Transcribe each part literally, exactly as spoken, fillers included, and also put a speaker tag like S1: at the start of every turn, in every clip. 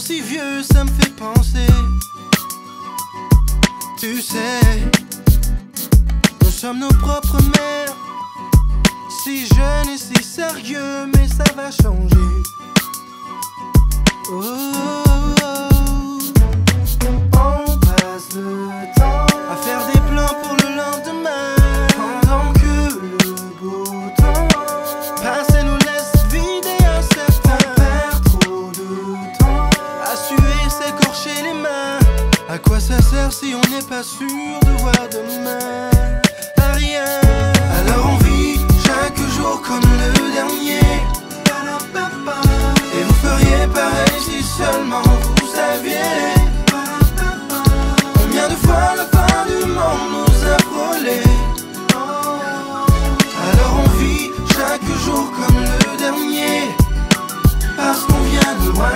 S1: si vieux, ça me fait penser. Tu sais, nous sommes nos propres mères. Si jeune et si sérieux, mais ça va changer. Oh, oh, oh. On passe le temps à faire des plans pour le lendemain, pendant que le beau temps passe et nous laisse vider un certain. On perd trop de temps à suer, s'écorcher les mains. À quoi ça sert si on n'est pas sûr de voir demain? À rien. Alors on vit chaque jour comme le dernier. Et vous feriez pareil si seulement vous saviez combien de fois la fin du monde nous a frôlés. Alors on vit chaque jour comme le dernier, parce qu'on vient de loin.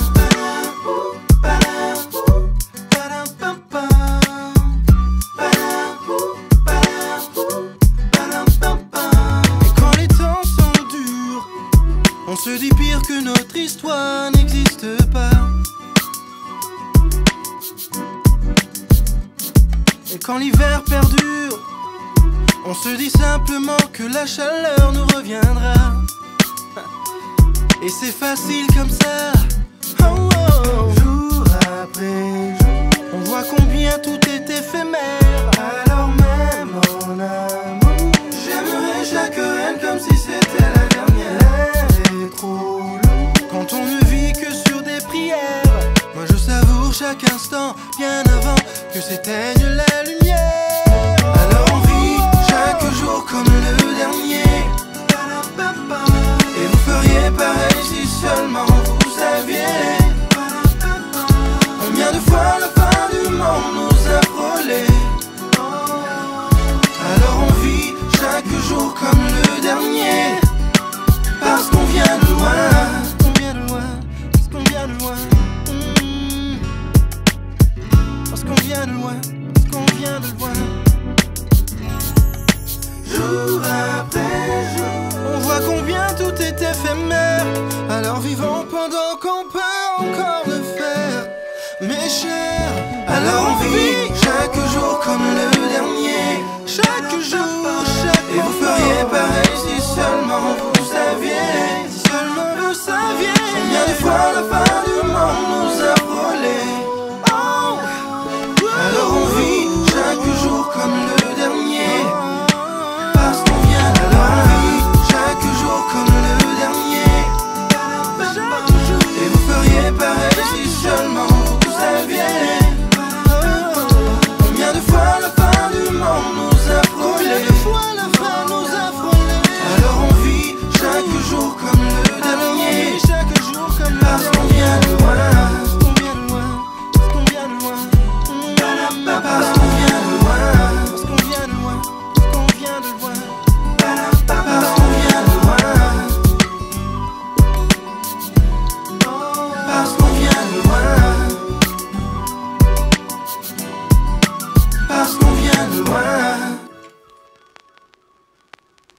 S1: On se dit pire que notre histoire n'existe pas. Et quand l'hiver perdure, on se dit simplement que la chaleur nous reviendra. Et c'est facile comme ça. Oh, oh. Jour après jour, on voit combien tout est éphémère. Alors même en amour, j'aimerais chaque reine comme si c'était la dernière. Trop lourd quand on ne vit que sur des prières. Moi je savoure chaque instant bien avant que s'éteigne la lumière. Alors on vit chaque jour comme le dernier. Et vous feriez pareil si seulement vous saviez combien de fois la fin du monde nous a frôlés. Alors on vit chaque jour comme le dernier, parce qu'on vient de loin, on vient de loin, parce qu'on vient de loin, mmh. Parce qu'on vient de loin, parce qu'on vient de loin. Jour après jour, on voit combien tout est éphémère. Alors vivons pendant qu'on peut encore le faire, mes chers. Alors on vit